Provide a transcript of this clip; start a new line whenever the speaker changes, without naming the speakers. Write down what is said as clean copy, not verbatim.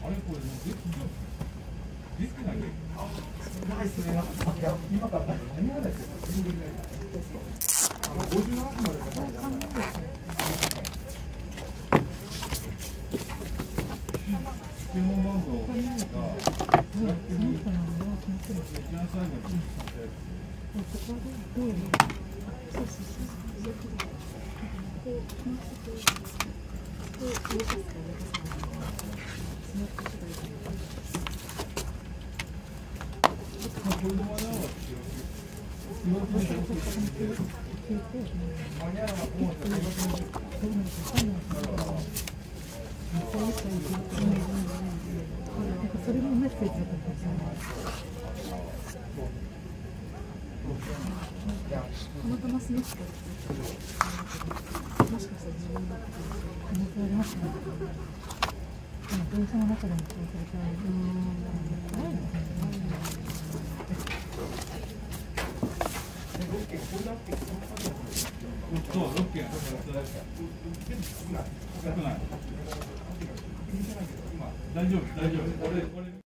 あれこれできないね。
ないですね。今から何がですよ。57分までかかる。
注文番号が一番最後に
それもメッセージだったんですよね。たまたまスナックもしかしたら自分だった可能性ありますね。電車の中でもそうされたら、ないですね。
そう、6件。大丈夫、大丈夫。